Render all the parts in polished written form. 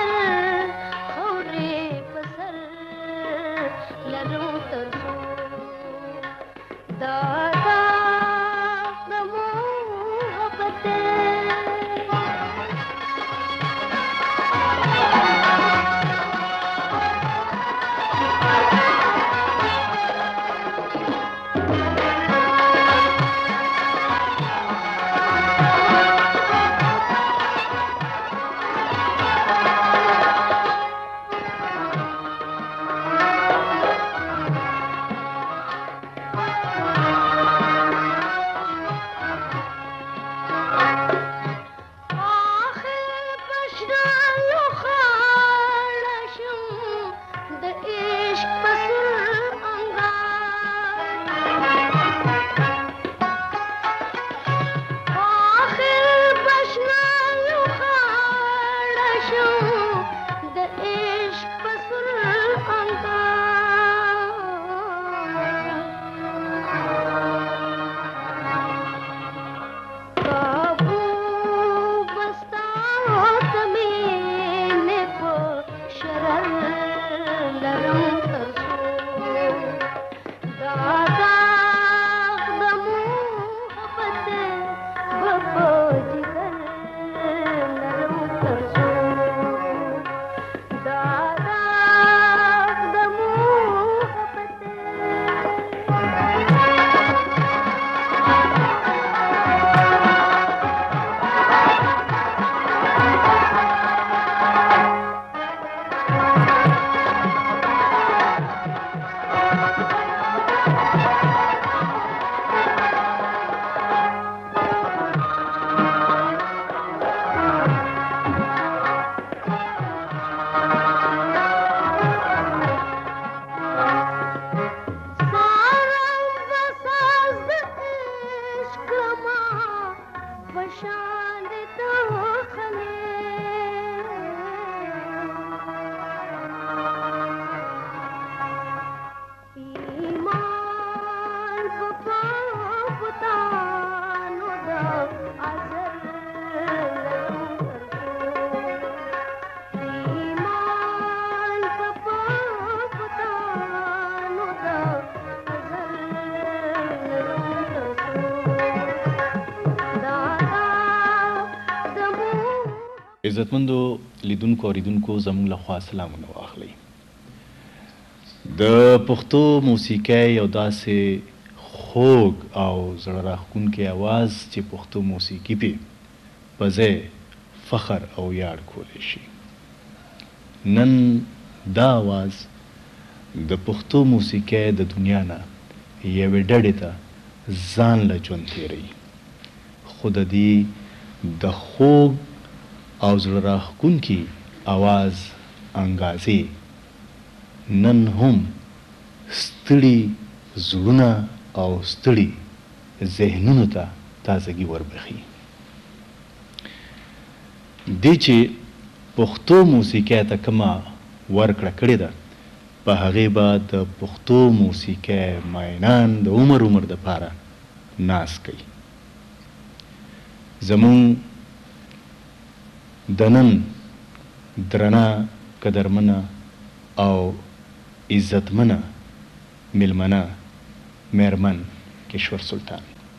عزتمندو لیدونکو اوریدونکو زموږ لخوا سلامونه واخلئ. د پښتو موسیقۍ یو داسې خوږ او زړه راښکونکی اواز چې پښتو موسیقي پې په ځای فخر او ویاړ کولی شي. نن دا اواز د پښتو موسیقۍ د دنیا نه یوې ډډې ته ځان له ژوند تېروي، خو د دې د خوږ او زړه راښکونکي اواز انګازې نن هم ستړي زړونه او ستړي ذهنونو ته تازګي وربخي. دې چې پښتو موسیقۍ ته کومه ورکړه کړې ده، په هغې به د پښتو موسیقۍ مینان د عمر دپاره ناز کوي. زمونږ د نن درنه قدرمنه او عزتمنه میلمنه میرمن کشور سلطان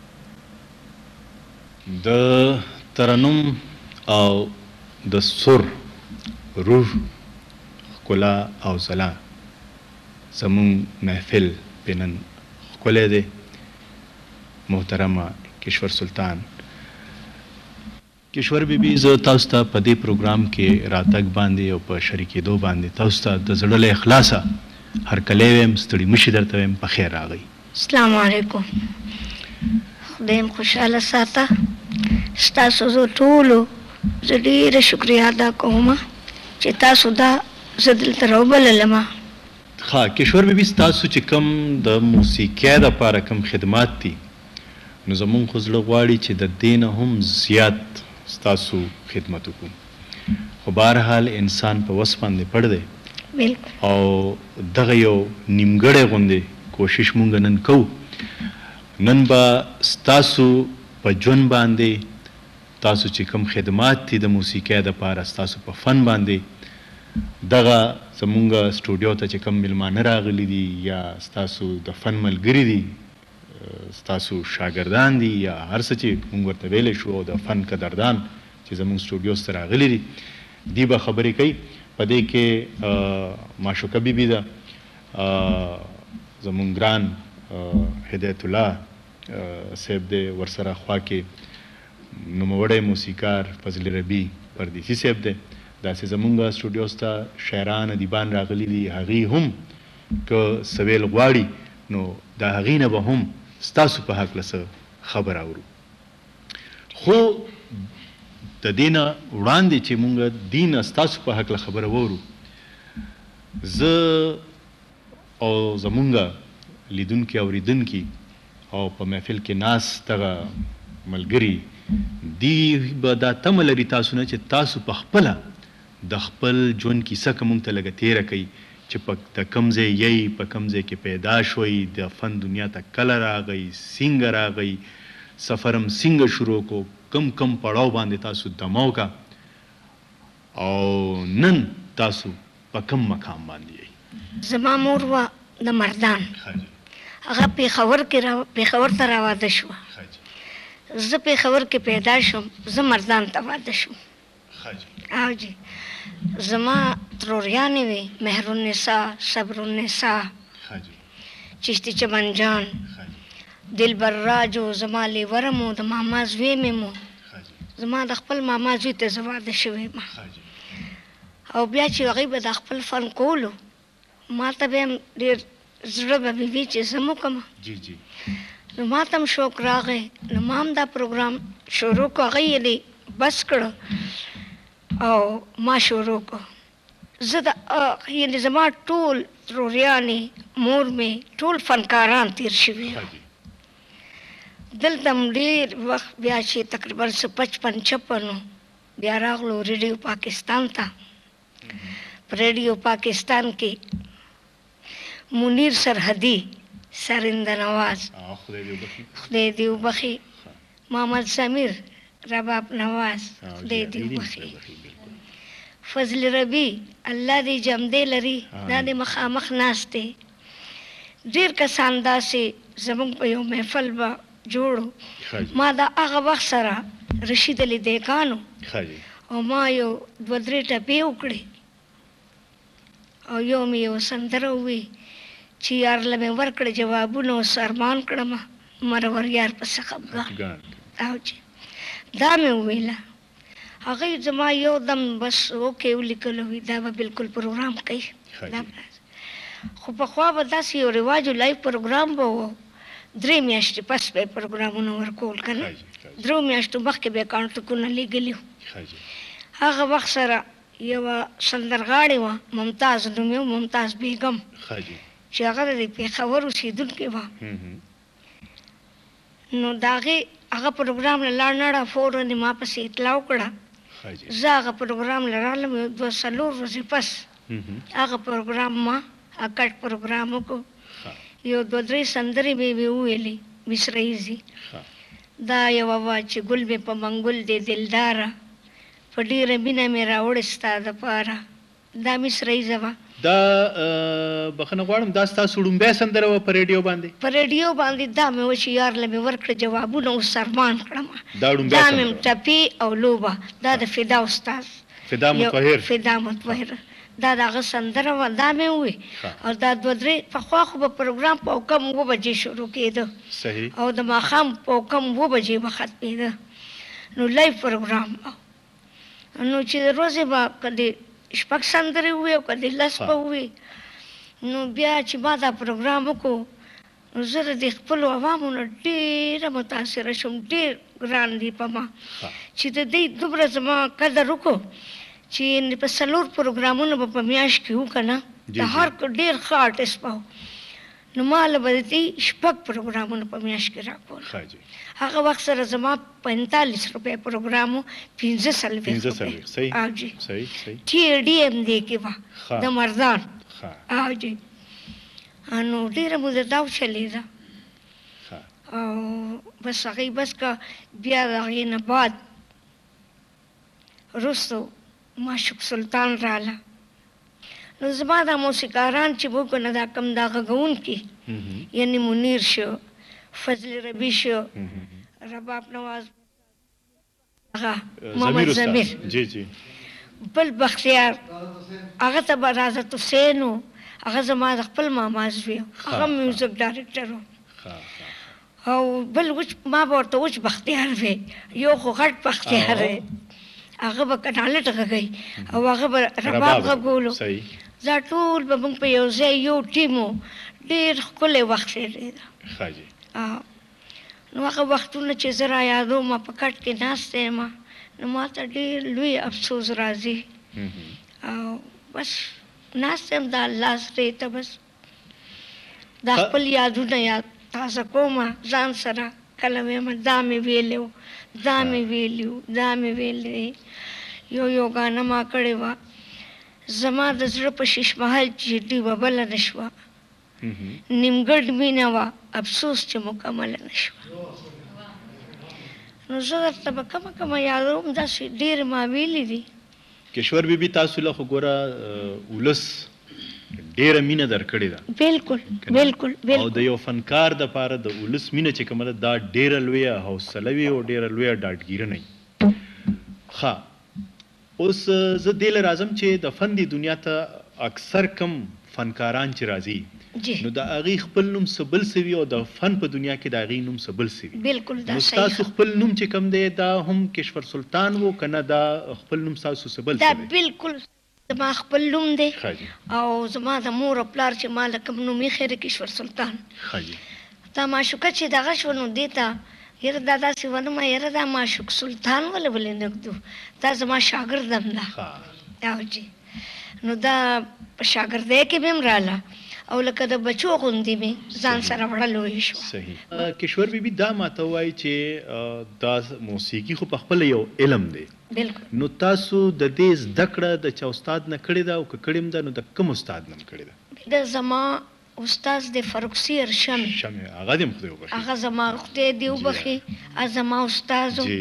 د ترنم او د سر روح ښکلا او ځلا زمونږ محفل پې نن ښکلی دی. محترمه کشور سلطان کشور بیبي، زه تاسو ته په دې پروګرام کې راتګ باندې او په شریکېدو باندې تاسو ته د زړه له اخلاصه هرکلی ویم، ستړي مشي درته ویم، په خیر راغئ. السلام علیکم. خدای م خوشحاله ساته. ستاسو زه ټولو زه ډېره شکریه ادا کوم چې تاسو دا زه دلته راوبللمه. ښه کشور بیبي، ستاسو چې کوم د موسیقۍ دپاره کوم خدمات دي، نو زمونږ خو زړه غواړي چې د دې نه هم زیات ستاسو خدمت وکړو، خو بهرحال انسان په وس باندې پړ دی او دغه یو نیمګړی غوندې کوشش مونږ نن کوو. نن به ستاسو په ژوند باندې تاسو چې کوم خدمات دي د موسیقۍ دپاره ستاسو په فن باندې دغه زمونږ سټوډیو ته چې کوم میلمانه راغلي دي یا ستاسو د فن ملګري دي ستاسو شاګردان دي یا هر څه چې مونږ ورته ویلی شو او د فن قدردان چې زمونږ سټوډیوز ته راغلي دي دی به خبرې کوي په دې کې معشوقه بیبي ده زمونږ ګران هدایت الله صاحب دی ورسره خوا کې نوموړی موسیقار فضل ربی پردیسي صاحب دی داسې زمونږ سټوډیوز ته شاعران ادیبان راغلي دي هغې هم که څه ویل غواړي نو د هغې نه به هم ستاسو په هکله څه خبر اورو خو د دې نه وړاندې چې مونږ دې نه ستاسو په هکله خبره واورو زه او زمونږ لیدونکي اورېدونکي او په محفل کې ناست دغه ملګري دی به دا تمه لري تاسو نه چې تاسو په خپله د خپل ژوند کیسه که مونږ ته لږه تېره کوي چې په د کوم ځای یی په کوم ځای کې پیدا شوئ د فن دنیا ته کله راغئ څنګه راغئ سفر هم څنګه شروع کو کم پړاو باندې تاسو دمه وکړه او نن تاسو په کوم مقام باندې یئ زما مور وه د مردان هغه پېښور ته راواده شوه زه پېښور کې پیدا شوم زه مردان ته واده شوم او جی زما تروریانې وې مهرالنساء صبرالنساء چشتي چمن جان دلبر راجو زما لیورم و د ماما زوی مې مو زما د خپل ماما زوی ته زه واده شوې یم او بیا چې هغوی به د خپل فن کولو ما ته به هم ډېر زړه به مې وي چې زه م وکړم نو ما ته هم شوق راغی نو ما هم دا پروګرام شروع کړو هغوی یې بس کړه او ما شروع کړو زه د یعنې زما ټول تروریانې مور مې ټول فنکاران تیر شوي دلته هم ډېر وخت بیا چې تقریبا 55 بیا راغلو ریډیو پاکستان ته په ریډیو پاکستان کې منیر سرحدي سرنده نواز خدای دې وبخي محمد سمیر رباب نواز خدای دې وبخي فضل ربی الله دې جمدې لري دا دې مخامخ ناست دی ډېر کسان داسې زموږ په یو محفل به جوړو ما دا هغه وخت سره رشید علي دیکانو او ما یو 2-3 ټپې وکړې او یو مې یو سندره ووی چې یارله مې ورکړه جوابونه اوس ارمان کړم مرور یار پسې خفګان او چې دا مې وویله هغوی زما یو دم بس اوکې ولیکلو وي دا به بلکل پروګرام کوي خو پخوا به داسې یو رواج و لایف پروګرام به و 3 میاشتې پس به یې پروګرامونه ورکول که نه 3 میاشتو مخکې به یې کانټکونه لیږلي وو هغه وخت سره یوه سندرغاړې وه ممتاز نوم یې ممتاز بیګم چې هغه د پېښور اوسېدونکې وه نو د هغه پروګرام له لاړ نړه فوراً یې ما پسې اطلاع وکړه زه هغه پروګرام له رالم 2-4 ورځې پس هغه پروګرام ما کټ پروګرام وکړو یو 2-3 سندرې به یې وویلې مصریزي دا یوه وه چې ګل مې په منګل دی دلداره په ډېره مینه مې راوړې ستا دپاره دا مصریزه وه دا بخښنه غواړم دا ستاسو ړومبی سندره وه په ریډیو باندې په ریډیو باندې دا مې وه چې یارله مې ورکړه جوابونه اوس ارمان کړم دا ړومبی دا مې ټپې او لوبه دا د فدا استاد فدا مطهر دا د هغه سندره وه دا مې ووی او دا 2-3 پخوا خو به پروګرام په کم 7 بجې شروع کېده او د ماښام په کم 7 بجې به ختمېده نو لایف پروګرام نو چې د ورځې به کدې 6 سندرې ووی او کدې 10 به ووی نو بیا چې ما دا پروګرام وکړو نو زه د خپلو عوامو نه ډېره متاثره شوم ډېر ګران دي په ما چې د دې دومره زما قدر وکړو چې په 4 پروګرامونه به په میاشت کې وو که نه د هر ډېر ښه آرټسټ به نو ما له به د دې 6 پروګرامونه په میاشت کې راکول هغه وخت سره زما 45 روپۍ پروګرام و 45 او جي ټي ډي ام دی کې وه د مردان او جي نو ډېره موده دا وچلېده او بس هغې بس که بیا د هغې نه بعد وروستو معشوق سلطان راله نو زما دا موسیقاران چې وو کنه دا کم دا غږونکي یعنی منیر شو، فضل ربی شو، رباب نواز، محمد ضمیر، جی جی، بل بختیار، هغه ته به رازت حسین و، هغه زما د خپل ماما زوی و، هغه میوزیک ډایرکټر و. او بل ما به ورته وچ بختیار وی، یو خو غټ بختیار دی، هغه به کنالټ غږوي او هغه به رباب غږولو. دا ټول به موږ په یو ځای یو ټیم و، ډېر ښکلی وخت تېرېده. نو هغه وختونه چې زه را یادوم په کټ کې ناسته یم، نو ما ته ډېر لوی افسوس راځي او بس ناسته یم د الله سرې ته، بس دا خپل یادونه یاد تازه کومه ځان سره. کله ویم دا مې ویلی و، دا مې ویلي و، دا مې ویلی. یو ګانه ما کړې وه، زما د زړه په شیش محل چې ډیوه بله نه شوه، نیمګړ مینه وه، افسوس چې مکمله نه شوه. نو زه درته به کمه یادوم، داسې ډېرې ما ویلي دي. کشور بیبي تاسو له خو ګوره ولس ډېره مینه درکړې ده. بالکل بالکل بالکل. او د یو فنکار دپاره د ولس مینه چې کومه ده دا ډېره لویه حوصله وي او ډېره لویه ډاډګیرنه وي. ښه، اوس زه دې له راځم چې د فن دې دنیا ته اکثر کم فنکاران چې راځي نو د هغې خپل نوم څه بل څه وي او د فن په دنیا کې د هغې نوم څه بل څه وي. بالکل دا نو صحیح. ستاسو خپل نوم چې کوم دی دا هم کشور سلطان و که نه دا خپل نوم ستاسو څه بل څه دی؟ دا بالکل زما خپل نوم دی او زما د مور او پلار چې ما له کوم نوم ایښی دی کشور سلطان. دا معشوقه چې دغه شوه نو دې ته یاره دا داسې ونه ما یاره دا معشوق سلطان ولې ولې نږدو، دا زما شاګرد هم ده. او جی نو دا په شاګردۍ کې مې هم راله او لکه د بچو غوندې مې ځان سره وړه لوی شوه. صحیح. کشور بیبي دا ماته وایي چې دا موسیقي خو پخپله یو علم دی. بالکل. نو تاسو د دې زده کړه د چا استاد نه کړې ده او که کړې هم ده نو د کوم استاد نه کړې ده؟ د زما استاد د فروخسیر شمع، هغه دې هم خدای وبخښي. هغه زما خدای دې وبخښي، هغه زما استاد و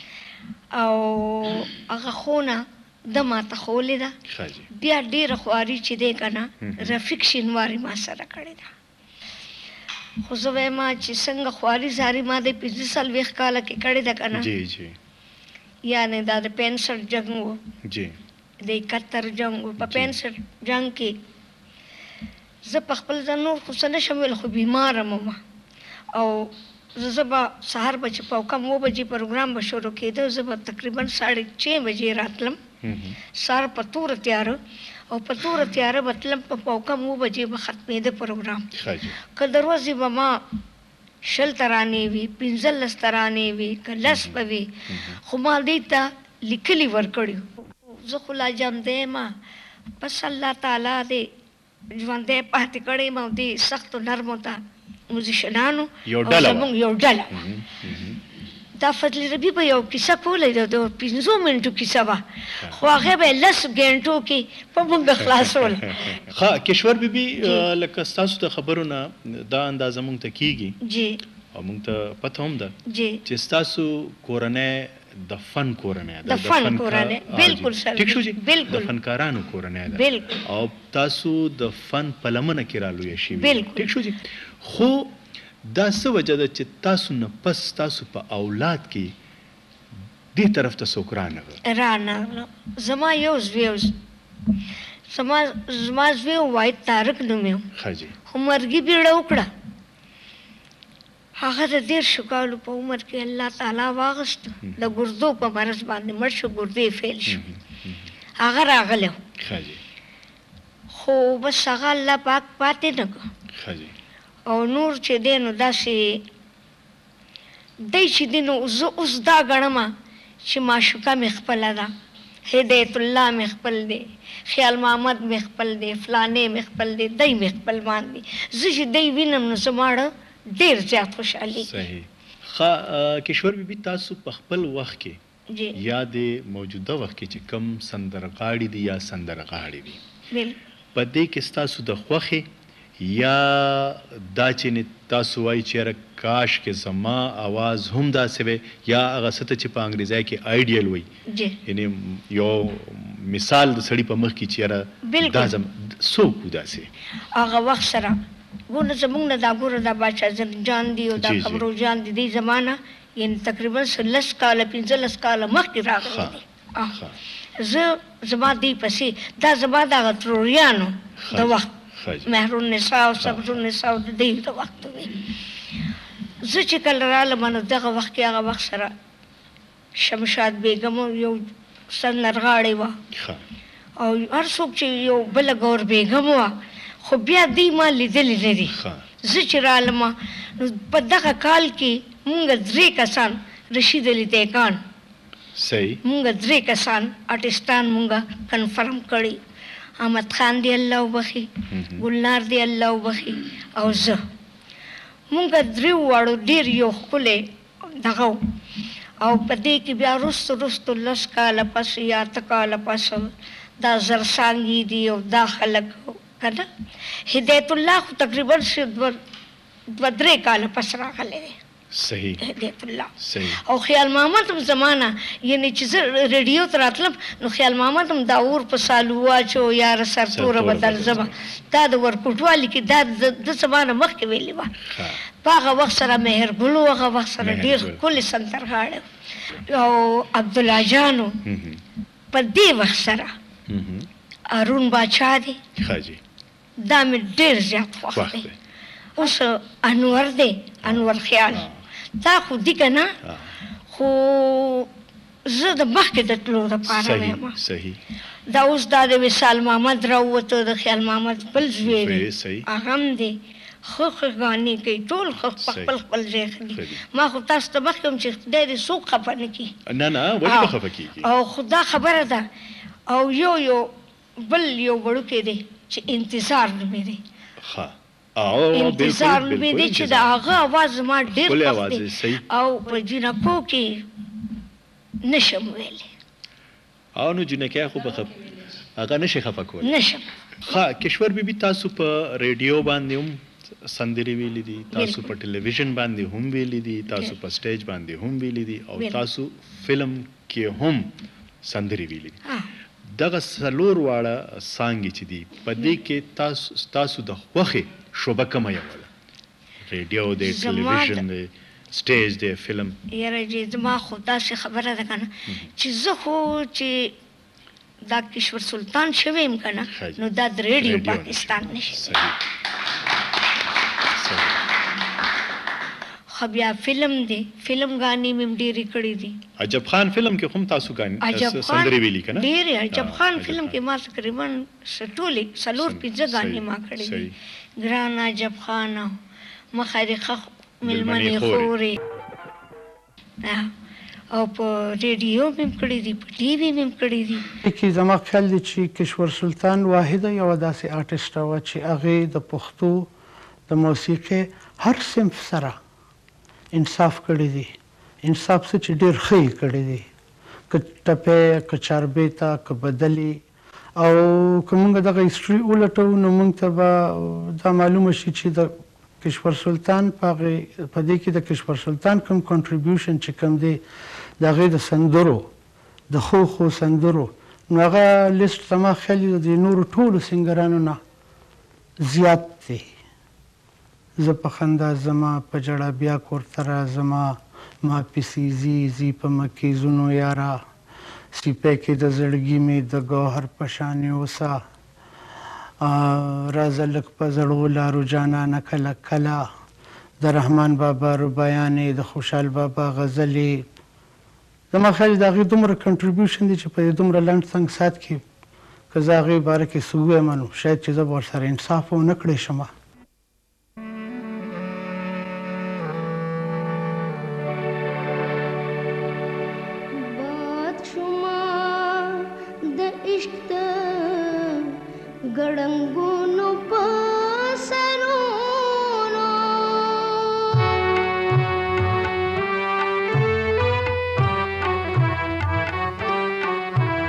او هغه ښوونه ده ماته ښوولې ده. بیا ډېره خواري چې دی که نه رفیق شینواري ما سره کړې ده. خو زه وایم چې څنګه خواري زاري ما د ۴۵ کاله کې کړې ده که نه، یعنې دا د ६۵ جنګ و، د ۷۱ جنګ و. په ૬۵ جنګ کې زه په خپل ځان نور خو څه نشم ویل، خو بیماره وم او زه به سهار به چې پوکم 9 بجې پروګرام به شروع کېده، زه به تقریبا 6:30 بجې راتلم، سهار په توره تیاره او په توره تیاره به تلم، په پوکم 9 بجې به ختمېده پروګرام. که د ورځې به ما 20 ترانې وي، 15 ترانې وي، که 10 به وي، خو ما دې ته لیکلي ورکړي. زه خو لا ژوندی یم، بس الله تعالی دې ژوندی پاتې کړی یم او دې سختو نرمو ته موزیشنانو زموږ یو ډله. دا فضل ربی به یو کیسه کولی ده، د 15 منټو کیسه وه، خو هغې به یې 10 ګنټو کې په موږ خلاصول. ښه کشور بیبي، لکه ستاسو د خبرو نه دا اندازه موږ ته کېږي او موږ ته پته هم ده چې ستاسو کورنۍ د فن کورنۍ ده. د فن کورنۍ، بالکل سر، ټیک شو جي، بالکل د فنکارانو کورنۍ ده، بالکل. او تاسو د فن په لمنه کې رالویه شوي، بالکل. ټیک شو جي. خو دا څه وجه ده چې تاسو نه پس تاسو په اولاد کې دې طرف ته څوک رانغله؟ زما یو زوی و، زما زوی واحد طارق نوم یې و، خو مرګي بیړه وکړه. هغه د 13 کالو په عمر کې الله تعالی واغشت، د ګردو په مرض باندې مړ شو، ګردې فیل شو. هغه راغلی خو بس هغه الله پاک پاتې نه کړو. او نور چې دی نو داسې دی چې دی نو زه اوس دا ګڼمه چې معشوقه مې خپله ده، هدایت الله مې خپل دی، خیال محمد مې خپل دی، فلانې مې خپل دی، دی مې خپلوان دی. زه چې دی وینم نو زما ډېر زیات خوشحالي. صحیح. ښه کشور بیبي، تاسو په خپل وخت کې یا د موجوده وخت کې چې کوم سندرغاړي دي یا سندرغاړي دي، په دې کې ستاسو د خوښې یا دا چې تاسو وایي چې کاش کې زما आवाज هم داسې وي، یا هغه څه ته چې په انګریزي کې آیډیل وایي، یعنی یو مثال د سړي په مخ کې چې دا څوک و داسې هغه وخت سره ګوره زمونږ نه دا ګوره دا باچا جان دی او دا قمرو جان دی دې زمانه یعنې تقریبا 10 کاله 15 کاله مخکې راغلی دی زه زما دې پسې دا زما دغه تروریانو د وخت مهرالنساء او صبرالنساء د دې د وخت وي زه چې کله رالم نو دغه وخت کې هغه وخت سره شمشاد بیګم یو سندرغاړې وه او هر څوک چې یو بله ګور بیګم وه خو بیا دوی ما لیدلي نه دي زه چې رالم نو په دغه کال کې مونږ 3 کسان رشید علي دیکان صحیح مونږ 3 کسان آرټسټان مونږ کنفرم کړي احمد خان دی الله وبخي ګلنار دی الله وبخي او زه مونږ 3 واړو ډېر یو ښکلی دغه او په دې کې بیا وروستو 10 کاله پس یا 8 کاله پس دا زرسانګي دي او دا خلک کنه هدایت الله خو تقریبا 2-3 کاله پس راغلی دی صحیح هدایت الله صحیح او خیال محمد هم زمانه یعنی چې زه ریډیو ته راتلم نو خیال محمد هم دا اور په سالو واچو یا سرتوره بدل زما دا د ورکوټوالي کې دا د زمانه مخکې ویلې وه په هغه وخت سره مهرګل و هغه وخت سره ډېر ښکلي سندرغاړی او عبدالله جانو په دې وخت سره هارون باچا دی دا مې ډېر زیات خوښ دی اوس انور دی انور خیال دا خو دي که نه خو زه د مخکې د تلو دپاره ویم دا اوس دا د وصال محمد راووته د خیال محمد بل زوی دی هغه هم دی ښه ښه ګانې کوي ټول ښه په خپل خپل ځای ښه دي ما خو تاسو ته مخکې وم چې خدای دې څوک خفه نه کړي نه ولې به خفه کېږي او خو دا خبره ده او یو بل یو وړوکی دی چې انتظار نومې دی انتظار نومې دی چې د هغه اواز زما ډېر خوښ دی او په جنکو کې نشم ویلی او نو جنکۍ خو به هغه نشي خفه کولی نشم کشور بیبي تاسو په ریډیو باندې هم سندرې ویلي دي تاسو په ټلویزیون باندې هم ویلي دي تاسو په سټیج باندې هم ویلي دي او تاسو فلم کې هم سندرې ویلي دي دغه 4 واړه سانګې چې دي په دې کې تاسو د خوښې شعبه کومه یوله ریډیو دی ټلویزیون دی سټیج دی فلم یاره جی زما خو داسې خبره ده که نه چې زه خو چې دا کشور سلطان شوی یم که نه نو دا د ریډیو پاکستان نشي خو بیا فلم دی فلم غانې مې هم ډېرې کړي دي عجب خان فلم کې هم تاسو سندرې ویلي که نه ډېرې عجب خان فلم کې ما تقریبا ټولې 4-5 غانې ما کړي دي ګران عجب خان مخارخه ملمنې خورې او په ریډیو مې هم کړي دي په ټي وي مې هم کړي دي کې زما خیال دی چې کشور سلطان واحده یوه داسې آرټسټه وه چې هغې د پښتو د موسیقۍ هر صنف سره انصاف کړی دی انصاف څه چې ډېر ښه یې کړی دی که ټپی که چاربیته که بدلې او که موږ دغه هسټري ولټوو نو موږ ته به دا معلومه شي چې د کشور سلطان په دې کې د کشور سلطان کوم کنټریبیوشن چې کوم دی د هغې د سندرو د ښو سندرو نو هغه لیسټ زما خیال د نورو ټولو سینګرانو نه زیات دی زه په خندا زما په جړه بیا کور ته راځمه ما پسې ځي په مکیزونو یاره سیپی کې د زړګي مې د ګوهر په شانې اوسه راځه لږ په زړو لارو جانانه کله کله د رحمان بابا ربیانې د خوشحال بابا غزلې زما خیال د هغې دومره کنټریبیوشن دی چې په دې دومره لنډ څنګ ساعت کې که زه هغې باره کې څه ووایم نو شاید چې زه به ورسره انصاف ونه کړی شمه गड़ंगोनो पसरोनो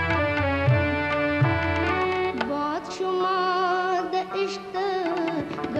बात शुमा द इश्क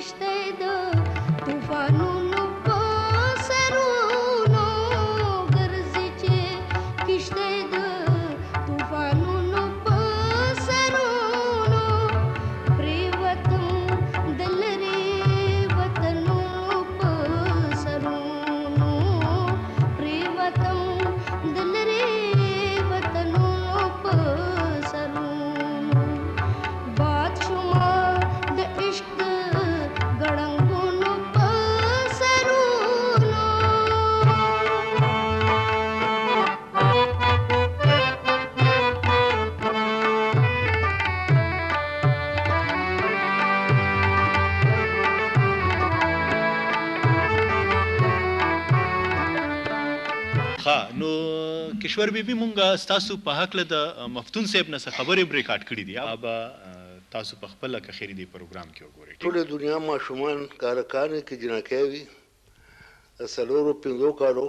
کشته د طوفانونو په سرونو ګرځي چې کشته د طوفانونو په سرونو پریوتم دلری وطنونو په سرونو پریوتم دلری وطنونو په سرونو باد شما د عشق د ګړنګونو په سرونو ښه نو کشور بیبي مونږ ستاسو په هکله د مفتون صاحب نه څه خبرې ریکارډ کړي دي ابا تاسو په خپله که خیري دی پروګرام کې وګورئ ټوله دنیا ماشومان کارکانې کې جنکۍ وي د څلورو پنځو کالو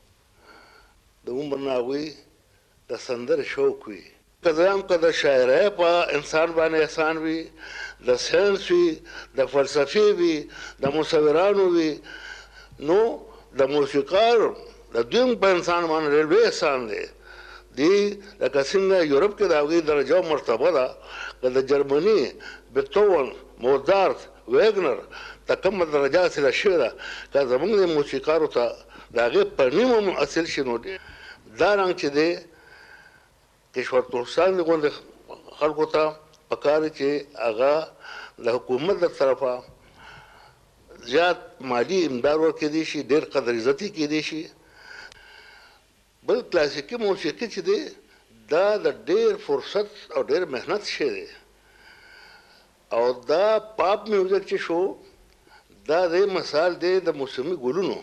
د عمر نه هغوی د سندرې شوق وي که زه هم که د شاعرۍ په انسان باندې احسان وي د ساینس وي د فلسفې وي د مصورانو وي نو د موسیقار د دوی هم په انسان باندې ډېر لوی احسان دی دی لکه څنګه یورپ کې د هغوی درجه او مرتبه ده که د جرمني بیتهوون موزارت ویګنر ته کومه درجه حاصله شوې ده که زموږ د موسیقارو ته د هغې په نیم هم حاصل شي نو دا رنګ چې دی کشور ترکستان غوندې خلکو ته پکار دی چې هغه د حکومت د طرفه زیات مالی امداد ورکړی شي ډېر قدر عزت یې کیدی شي بل کلاسیکي موسیقي چې دی دا د ډېر فرصت او ډېر محنت شی دی او دا پاپ میوزیک چې شو دا د مثال دی د موسمي ګلونو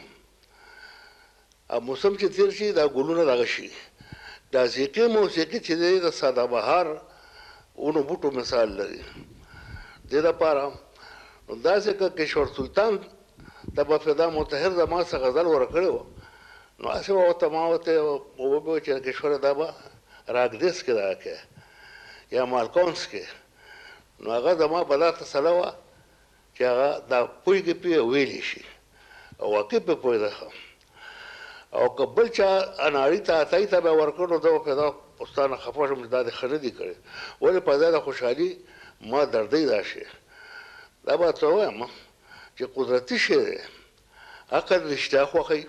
او موسم چې تیر شي دا ګلونه دغه شي کلاسیکي موسیقي چې دی د ساده بهار اونو بوټو مثال لري دې دپاره نو داسې که کشور سلطان ته به فدا مطهر زما څه غزل ورکړی وه نو هسې به ورته ما ورته وویل چې کشوره دا به راګدیس کې دغه کې یا مالکونس کې نو هغه زما په دا تسله وه چې هغه دا پوهېږي پې ویلی شي او واقع پې پوهېده ښه او که بل چا اناړي ته عطایي ته به یې ورکړ نو زه به پیدا ستا نه خفه شم چې دا دې ښه نه دي کړی ولې په ځای د خوشحالي ما دردی دا شی دا به ته ووایم چې قدرتي شی دی عقل رښتیا خوښوي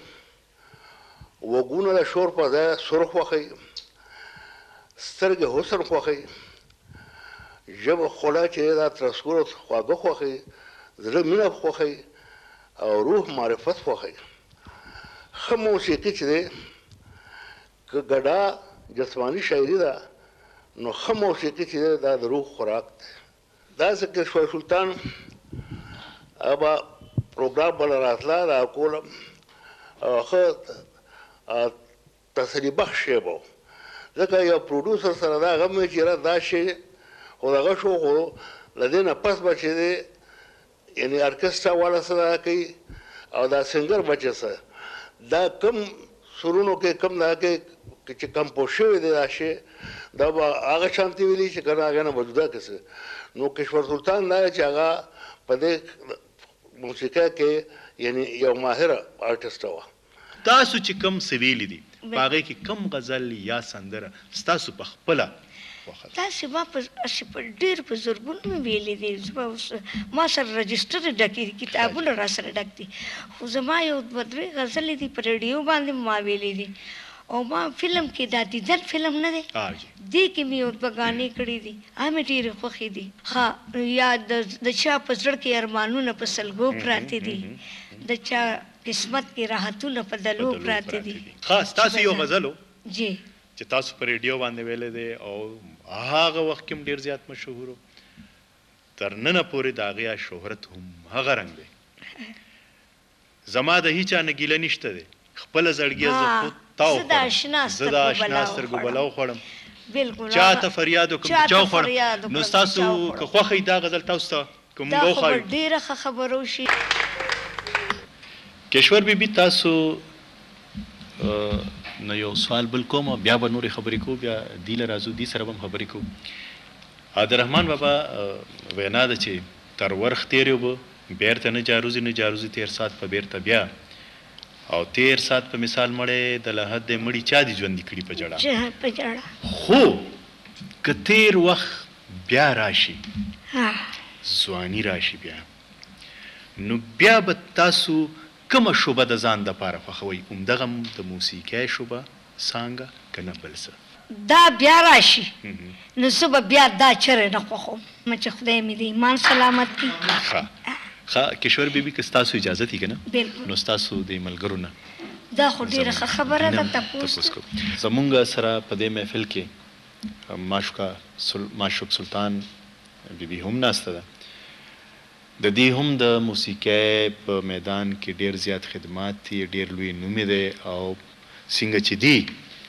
وګونه د شور په ځای سر خوښوي سترګې حسن خوښوي ژبه ښکلا چې دا ترسکور خواږه خوښوي زړه مینه خوښوي او روح معرفت خوښوي ښه موسیقي چې دی که ګډا جسماني شاعري ده نو ښه موسیقي چې دی دا د روح خوراک دی داسې کشور سلطان هغه به پروګرام بله راتله دا کوله او ښه تسلي بخش شی به ځکه یو پروډوسر سره دا غم وي چې یاره دا شی خو دغه شو خو له دې نه پس به چې دی یعنې ارکسټرا والا څه دغه کوي او دا سنګر به چې څه دا کم سرونو کې کم دغه کې چې کمپوز شوی دی دا شی دا به هغه شانتې ویلي چې که نه هغې نه به جدا کړي نو کشور سلطان دا چې هغه په دې موسیقۍ کې یعنې یو ماهره آرټسټه وه تاسو چې کم څه ویلي دي په هغې کې کم غزل یا سندره ستاسو په خپله خوښه ده تاسې ما په ډېر په زرګونو مې ویلي دي ما سره رجسټر ډکې دي کتابونه را سره ډک دي خو زما یو دوه درې غزلې دي په ریډیو باندې ما ویلي دي او ما فلم کې دا دیدن فلم نه دی دې کې مې یو دوه ګانې کړي دي هغه مې ډېرې خوښې دي ښه یا د چا په زړه کې ارمانونه په سلګو پراته دي د چا قسمت کې راحتونه په دلو پراته دي ښه ستاسو یو غزل و جی چې تاسو په ریډیو باندې ویلی دی او هغه وخت کې هم ډېر زیات مشهور و تر ننه پورې د هغې شهرت هم هغه رنګ دی زما د هیچا نه ګیله نشته دی خپله زړګیه زه خود تاو زه د اشنا سترګو بلا وخوړم چا ته فریاد وکړم چا وخوړم نو ستاسو که خوښه دا غزل تاسو ته که موږ وخوړو دا خو ډېره ښه خبره وشي کشور بیبي تاسو نو یو سوال بل کوم بیا به نورې خبرې کوو بیا دې له راځو دې سره به هم خبرې کوو عبدالرحمن بابا وینا ده چې تر ورخ تېر یو به بیرته نه جاروزي تیر سات په بیرته بیا او تیر سات په مثال مړی د لحد د مړي چا دي ژوندي کړي په جړه په جړه خو که تیر وخت بیا راشي ها ځواني راشي بیا نو بیا به تاسو کومه شوبه د ځان دپاره خوښوئ همدغه د موسیقۍ شوبه څانګه که نه بل څه دا بیا راشي نو زه به بیا دا چرې نه خوښوم چې خدای مې د ایمان سلامت کړي. ښه کشور بیبي که ستاسو اجازه تي که نه بلکل نو ستاسو د ملګرو نه دا خو ډېره ښه خبره ده تپوس کوو. زمونږ سره په دې محفل کې معشوق سلطان بیبي هم ناسته ده. د دې هم د موسیقۍ په میدان کې ډېر زیات خدمات دي ډېر لوی نوم دی او څنګه چې دی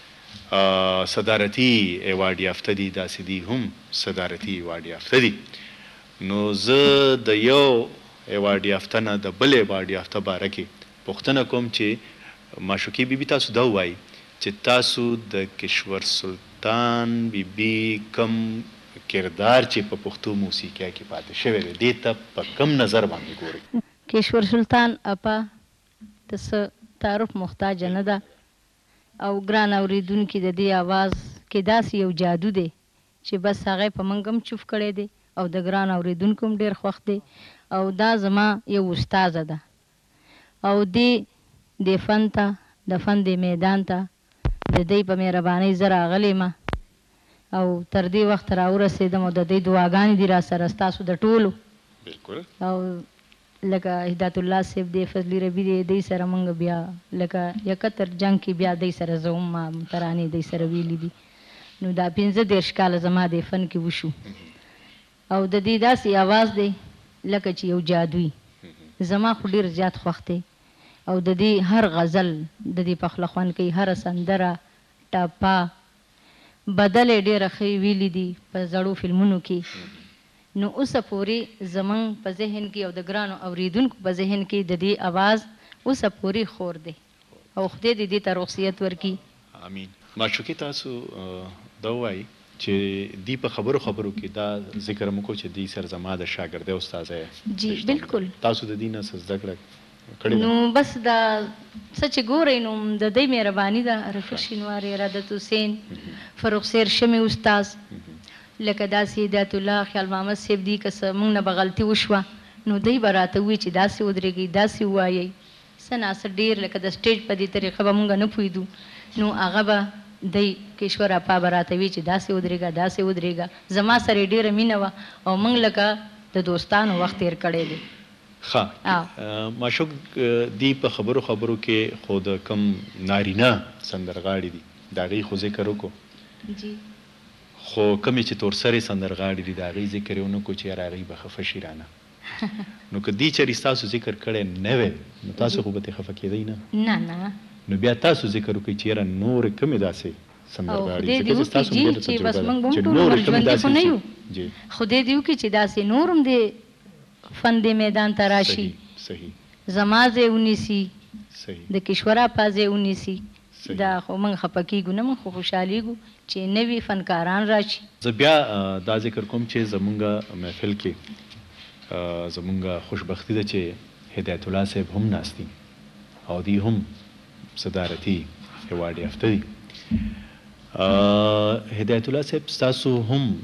صدارتي ایوارډ یافته دي داسې دي هم صدارتي ایوارډ یافته دي. نو زه د یو ایوارډ یافته نه د بل ایوارډ یافته باره کې پوښتنه کوم چې معشوقې بیبي تاسو دا ووایي چې تاسو د کشور سلطان بیبي کم کردار چې په پښتو موسیقۍ کې پاتې شوی دی دې ته په کم نظر باندې ګورئ؟ کشور سلطان اپا ته څه تعارف محتاجه نه ده او ګران اورېدونکي د دې اواز کې داسې یو جادو دی چې بس هغه په موږ هم چوف کړی دی او د ګران اورېدونکو هم ډېر خوښ دی او دا زما یو استاذه ده او دې فن ته د فن د میدان ته د دې په مهربانۍ زه راغلی یم او تر دې وخته راورسېدم او د دې دعاګانې دي را سره ستاسو د ټولو بالکل او لکه هدایت الله صاحب دی فضلي ربي دی دې سره موږ بیا لکه 71 جنګ کې بیا دې سره زه هم ترانې دې سره ویلي دي نو دا 15 کاله زما د فن کې وشو او د دې داسې اواز دی لکه چې یو جادوي زما خو ډېر زیات خوښ دی او د دې هر غزل د دې پخله خوند کوي هره سندره ټاپا بدل یې ډېره ښې ویلي دي په زړو فلمونو کې نو اوسه پورې زمونږ په ذهن کې او د ګرانو اورېدونکو په ذهن کې د دې اواز اوسه پورې خور دی او خدای دې دې ته رخصیت ورکړي. امین. معشوقې تاسو دا ووایي چې دی په خبرو کې دا ذکر مو کو چې دی سر زما د شاګردۍ استاذه جی بالکل تاسو د دې نه څه زده کړه کړې نو بس دا څه چې ګورئ نو د دې مهرباني ده رفیق شینواري ارادت حسین فروخ سیر شمې استاذ لکه داسې هدایت الله خیال محمد صاحب دي که څه موږ نه به غلطي وشوه نو دوی به راته ووایي چې داسې ودرېږئ داسې ووایئ څه ناڅه ډېر لکه د سټیج په دې طریقه به موږ نه پوهېدو نو هغه به دی کشور اپا به راته وي چې داسې ودرېږه زما سره یې ډېره مینه وه او موږ لکه د دوستانو وخت تېر کړی دی. ښه معشوق دی په خبرو کې خو د کم نارینه سندرغاړي دي د هغې خو ذکر وکړو جی خو کمې چې تورسرې سندرغاړي دي د هغې ذکر یې ونه کړو چې یاره هغې به خفه شي رانه نو که دې چېرې ستاسو ذکر کړی نه وی نو تاسو خو به ترې خفه کېدئ نه نو بیا تاسو ذکر وکړئ چې یاره نورې کمې داسې سندرغاړي خدای دې وکړي چې بس موږ به هم ټول عمر ژوندي خو نه یو خدای دې وکړي چې داسې نور هم د فن د میدان ته راشي زما ځای ونیسي د کشور اپا ځای ونیسي دا خو موږ خفه کېږو نه موږ خو خوشحالېږو چې نوي فنکاران راشي. زه بیا دا ذکر کوم چې زمونږ محفل کې زمونږ خوشبختي ده چې هدایت الله صاحب هم ناست دي او دی هم صدارتي ایوارډ یافته دي. هدایت الله صاحب ستاسو هم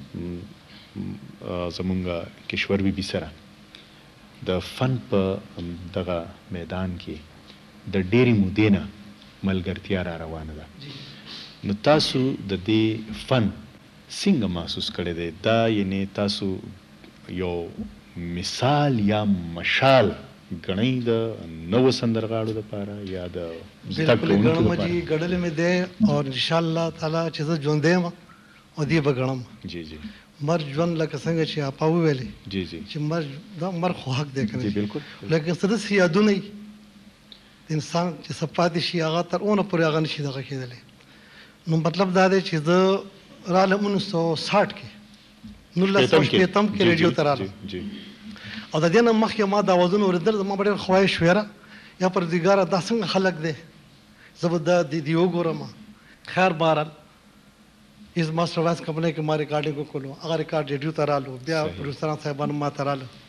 زمونږ کشور بیبي سره د فن په دغه میدان کې د ډېرې مودې نه ملګرتیا را روانه ده نو تاسو د دې فن څنګه محسوس کړی دی دا یعنی تاسو یو مثال یا مشال ګڼئ د نوو سندرغاړو دپاره یا د زده کوونکو دپاره؟ ګڼلی مې دی او انشاءالله تعالی چې زه ژوندی یم او دې به ګڼم. جی جی مرګ ژوند لکه څنګه چې اپا وویلې جی جی چې مرګ خو حق دی که جی بالکل لیکن څه داسې یادونه وي د انسان چې څه پاتې شي هغه تر اونه پورې هغه نشي دغه کېدلی. نو مطلب دا دی چې زه رالم 1960 کې 1960 کې ریډیو ته رالم او د دې نه مخکې ما دا اوازونه اورېدل زما به ډېر خواهش ویره یا پروردګاره دا څنګه خلک دی زه به دا دې وګورم. خیر بهرحال از ماسټر وایس کمپنۍ کې ما ریکارډینګ وکړلو هغه ریکارډ ریډیو ته رالو بیا پروډوسران صاحبانو ما ته راله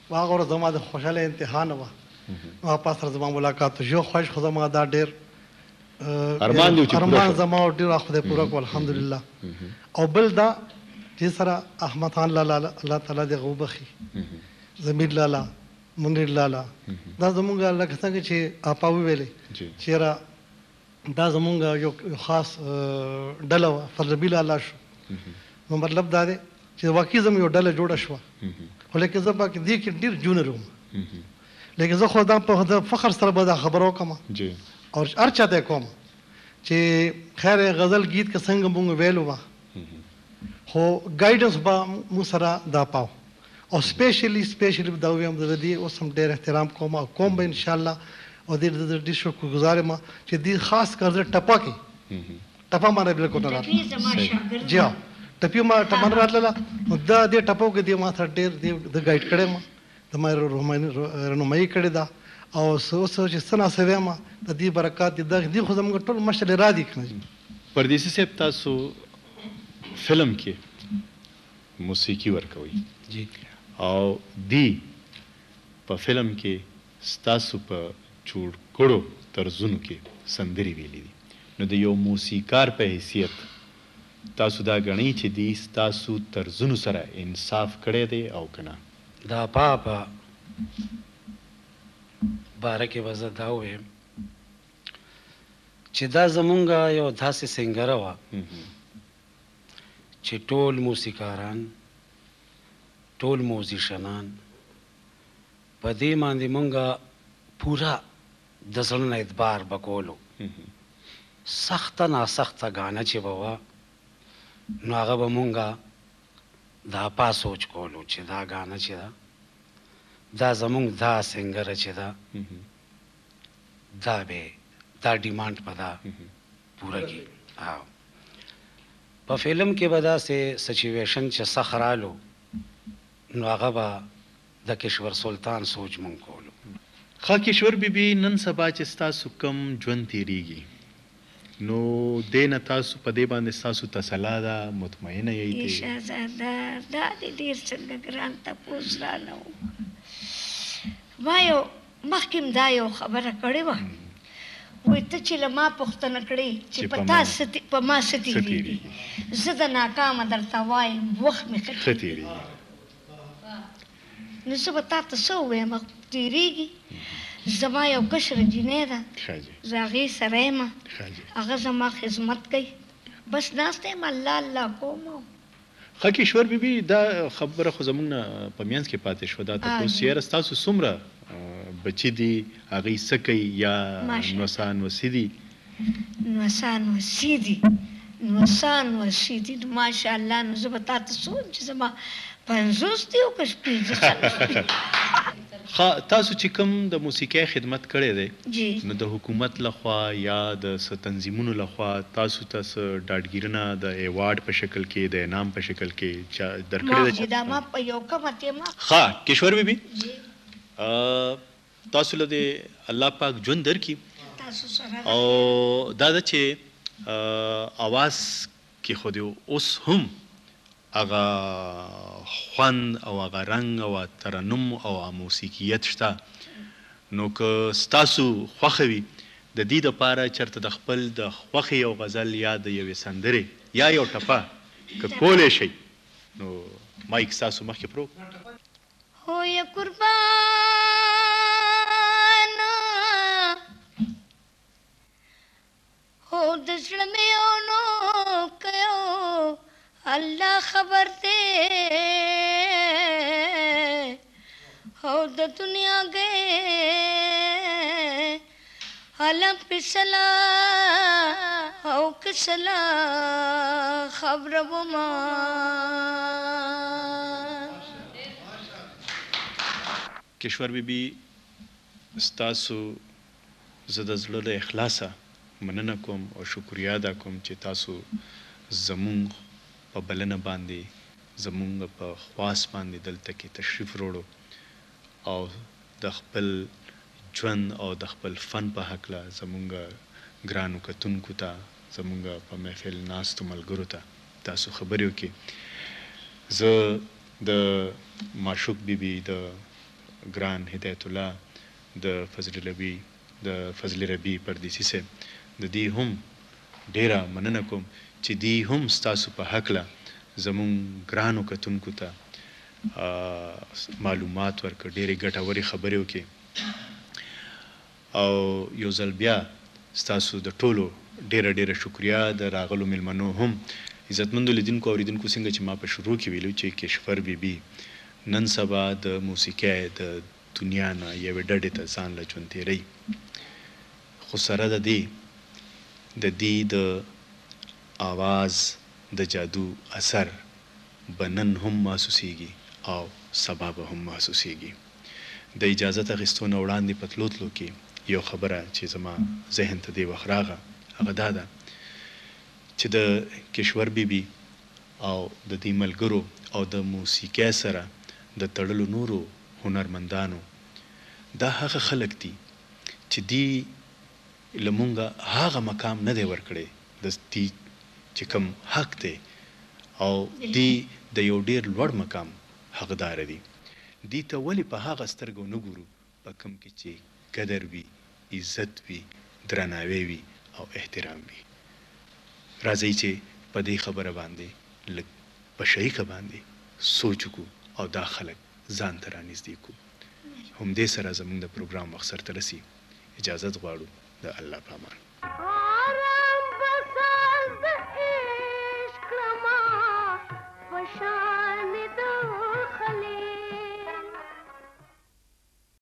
هغه ورځ زما د خوشحاله امتحان وه واپس سره زما ملاقات یو خوښ خو زما دا ډېر ارمان زما ډېر خدای پوره کړو الحمدلله او بل دا چې سره احمد خان لالا الله تعالی دې وبخي زمیر لالا منیر لالا دا زمونږ لکه څنګه چې اپا وویلې چې را دا زمونږ یو خاص ډله وه فرزبي لالا شو نو مطلب دا دی چې واقعي زموږ یو ډله جوړه شوه خو لیکن زه به دې کې ډېر جونر وم لیکن زه خو دا په فخر سره به دا خبره وکړم او هر چا ته کوم چې خیر غزل گیت که څنګه مونږ ویلو وه خو ګایډنس به مو سره دا پاو او سپیشلی دا ویم د دې اوس هم ډېر احترام کوم او کوم به انشاءالله او دې شکرګزار یم چې دې خاص کر زه ټپه کې ټپه مانه بالکل نه راتله جی ها ټپي ما ټپه نه راتله نو دا دې ټپو کې دې ما سره ډېر د ګایډ کړی ما د ما رهنمایي کړې ده او اوس چې څه ناڅه ویم د دې برکات دې خو زموږ ټول مشر را دي که نه پردیسي صاحب تاسو فلم کې موسیقي ورکوئ جی او دی په فلم کې ستاسو په جوړ کړو طرزونو کې سندرې ویلي دي نو د یو موسیقار په حیثیت تاسو دا ګڼئ چې دی ستاسو طرزونو سره انصاف کړی دی او که نه دا په باره کې به زه دا ووایم چې دا زمونږ یو داسې سنګره وه چې ټول موسیقاران ټول موزیشنان په دې باندې مونږه پورا د زړه نه اعتبار به کولو سخته ناسخته ګانه چې به وه نو هغه به مونږه دا پا سوچ کولو چې دا ګانه چې ده دا زمونږ دا سنګره چې ده دا به دا ډیمانډ به دا پوره کړي په فلم کې به داسې سچویشن چې سخت رالو نو هغه به د کشور سلطان سوچ مونږ کولو ښه کشور بیبي نن سبا چې ستاسو کم ژوند تیریږي نو دې نه تاسو په دې باندې ستاسو تسلا ده مطمئنه یئ شهزاده دا دې ډېر څنګه ګران تپوس رانه و ما یو مخکې دا یو خبره کړې وه وایي ته چې له ما پوښتنه کړې چې په ما څه تېرېږي زه د ناکامه درته وایم وخت مې ښه تېرېږي نو زه به تا ته څه ووایم تېرېږي زما یو کشره جینۍ ده زه هغې سره یم هغه زما خدمت کوي بس ناسته یم الله الله کوم ښه کشور بیبي دا خبره خو زموږ نه په منځ کې پاتې شوه دا تپوس چې یاره ستاسو څومره بچي دي هغوی څه کوي یا نوسان وسي دي نوسان وسي دي نو ماشاءالله نو زه به تا ته څه ووایم چې زما 50 دي او که 15 تاسو چې کوم د موسیقۍ خدمت کړی دی جی نو د حکومت لخوا یا د څه تنظیمونو لخوا تاسو ته څه ډاډګیرنه د ایوارډ په شکل کې د انعام په شکل کې درکړې ده دا ما په یو کمه تیمه ښه کشور بیبي تاسو له دې الله پاک ژوند درکړي او دا ده چې اواز کې خو دې اوس هم هغه خوند او هغه رنګ او ترنم او موسیقیت شته نو که ستاسو خوښه وي د دې دپاره چېرته د خپل د خوښې یو غزل یا د یوې سندرې یا یو ټپه که کولی شئ نو مایک ستاسو مخکې پرو هو یا قربان هو د زړه مې اونو کيو الله خبر دے ہو د دنیا گئے علم پسلا ہو کسلا خبر وما کشور بیبي ستاسو زه د زړه له اخلاصه مننه کوم او شکریا ادا کوم چې تاسو زمونږ په بلنه باندې زمونږ په خواست باندې دلته کې تشریف وروړو او د خپل ژوند او د خپل فن په هکله زمونږ ګرانو کتونکو ته زمونږ په محفل ناستو ملګرو ته تاسو خبرې وکړئ زه د معشوق بیبي د ګران هدایت الله د فضل ربی پردیسی صاحب د دې هم ډیره مننه کوم چې دی هم ستاسو په هکله زمونږ ګرانو کتونکو ته معلومات ورکړ، ډېرې ګټورې خبرې وکړې. او یو ځل بیا ستاسو د ټولو ډیره شکریا د راغلو میلمنو هم. عزتمندو لیدونکو اوریدونکو څنګه چې ما په شروع کې ویلو چې کشور بیبي نن سبا د موسیقۍ د دنیا نه یوې ډډې ته ځان له ژوند تېروي، خو سره د دې د آواز د جادو اثر به نن هم محسوسیږي او سبا به هم محسوسیږي. د اجازت اخیستو نه وړاندې په تلو کې یو خبره چې زما ذهن ته دې وخت راغله، هغه دا ده چې د کشور بیبي او د دې ملګرو او د موسیقۍ سره د تړلو نورو هنرمندانو دا هغه خلک دي چې دی لمونږه هغه مقام نه دی ورکړی د دې چې کوم حق دی، او دی د یو ډیر لوړ مقام حقدار دي. دی ته ولې په هغه سترګو نه ګورو په کوم کې چې قدر وي، عزت وي، درناوی وي او احترام وي. راځئ چې په دې خبره باندې لږ په شریکه باندې سوچ وکړو او دا خلک ځان ته رانږدې کړو. همدې سره زموږ د پروګرام وخت سرته رسي. اجازت غواړو د الله په امان.